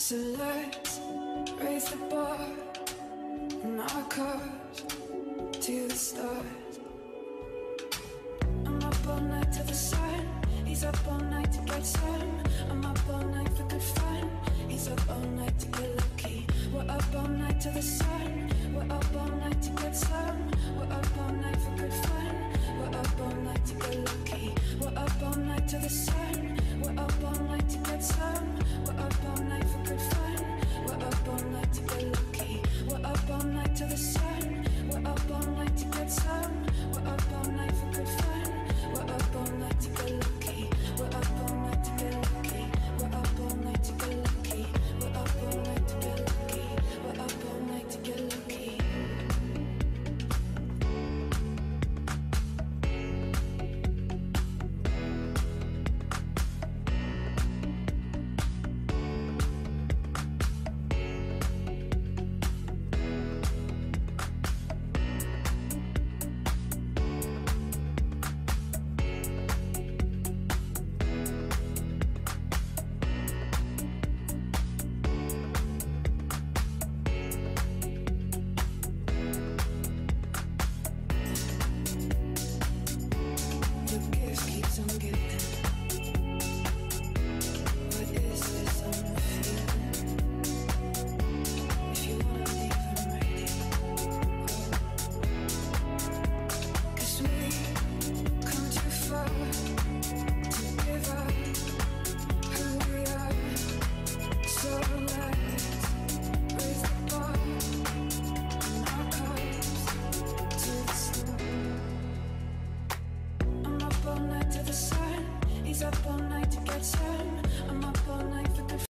So let's raise the bar and our cars to the stars. I'm up all night to the sun. He's up all night to get some. I'm up all night for good fun. He's up all night to get lucky. We're up all night to the sun. We're up all night to get some. We're up all night for good fun. We're up all night to get lucky. We're up all night to the sun.